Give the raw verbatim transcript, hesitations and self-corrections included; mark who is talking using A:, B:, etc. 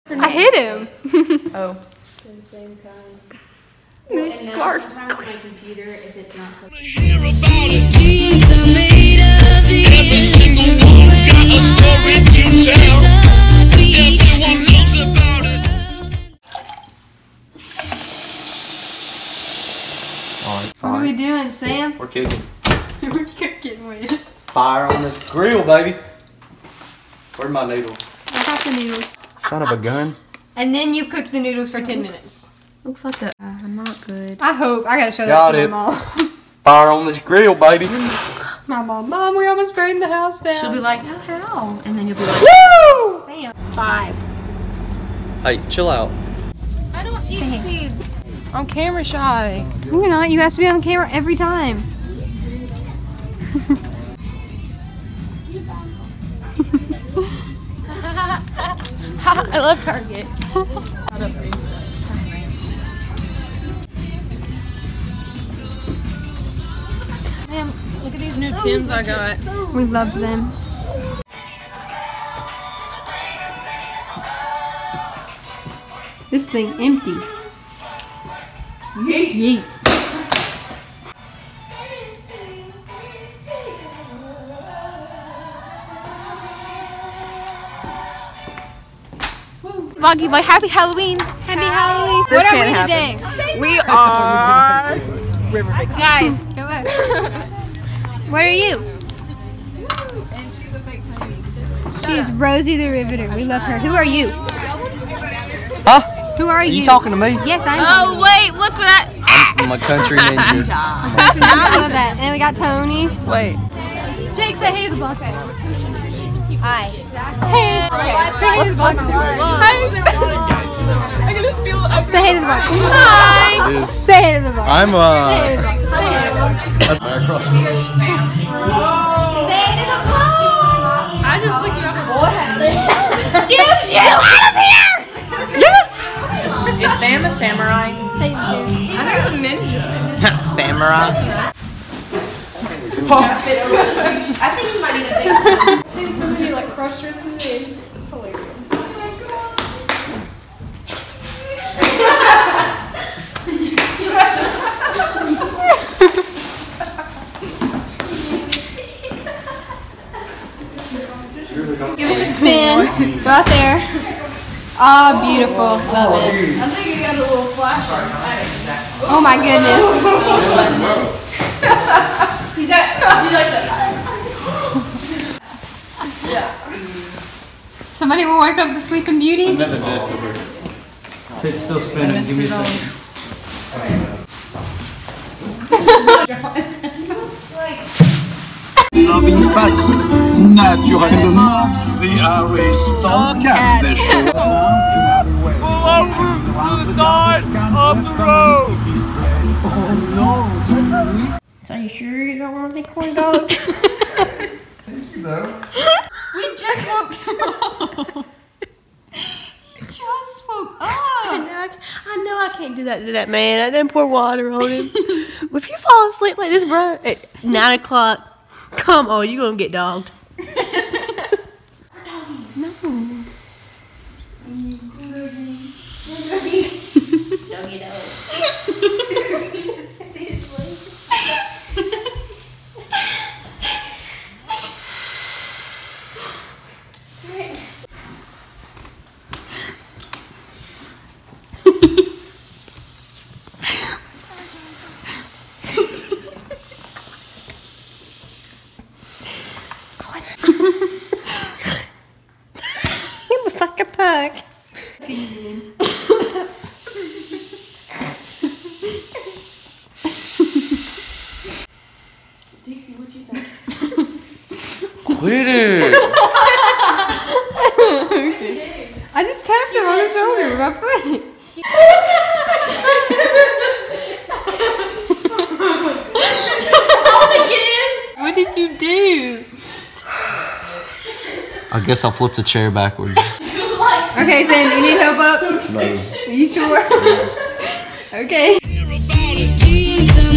A: I hit him.
B: Oh.
C: They're the same kind.
A: New scarf.
C: Sometimes my computer, if it's not cooked.
D: Every single one's got a story to tell. Everyone talks about it.
A: What are we doing, Sam?
E: We're cooking.
A: We're cooking with.
E: Fire on this grill, baby. Where's my noodles?
A: I got the noodles.
E: Son of a gun.
A: And then you cook the noodles for ten minutes.
B: Looks like a uh, not good.
A: I hope. I gotta show
E: Got
A: that to
E: it.
A: my mom.
E: Fire on this grill, baby.
A: My mom, Mom, we almost burned the house down.
B: She'll be like, oh, how? And then you'll be like,
A: woo! Sam, it's five.
E: Hey, chill out.
B: I don't eat seeds. I'm camera shy.
A: No, you're not. You have to be on camera every time.
B: I love Target. Man, look at these new Tims I got.
A: We love them. This thing empty. Yeet. Yeet.
B: Boggy Boy, happy Halloween.
A: Happy Halloween.
F: This
A: What are
F: can't
A: we
F: happen.
A: today?
F: We are River Big.
A: Guys, go ahead. What are you? She is Rosie the Riveter. We love her. Who are you?
E: Huh?
A: Who are,
E: Are
A: you?
E: you talking to me?
A: Yes, I'm.
B: Oh, wait, look what I.
E: I'm a country ninja.
A: I love that. And then we got Tony.
F: Wait.
A: Jake, say hey to the box. Hi. Hey. Say hey to the box.
B: I can just feel it.
A: Say hey to the box. Hi.
E: It is.
A: Say hey to the box.
E: I'm
A: Say
E: uh.
A: hey to the box. Say hey to the box.
E: Right across.
A: Say hey to the box.
B: I just looked you up.
A: Excuse you. Out of here.
F: Is Sam a samurai?
A: Say it to
F: I think it's a ninja. Samurai.
C: I think you might need a big one.
B: Seeing somebody like crush her through is hilarious.
A: Give us a spin. Go out there. Oh, beautiful. Love it.
C: I think you got a little flash on.
A: Oh my goodness.
C: He's got, do you like that?
A: Somebody will wake up to Sleeping Beauty.
E: Never did. It's still spinning. Give me a second.
D: Loving pets, naturellement, the aristocrats, they show up.
E: Pull over to the side of the road.
C: So are you sure you don't want to be corn dogs?
A: We just woke up. We just woke up.
B: I know I, I know I can't do that to that man. I didn't pour water on him. If you fall asleep like this, bro, at nine o'clock, come on, you gonna get dogged. No.
C: Doggy dog.
B: He looks like a pug.
C: Dixie, what you think?
E: Quit it.
A: I just tapped him on the shoulder with my foot. What did you do?
E: I guess I'll flip the chair backwards.
A: Okay, Sam, you need help up?
E: No.
A: Are you sure?
E: Yes.
A: Okay.
D: Everybody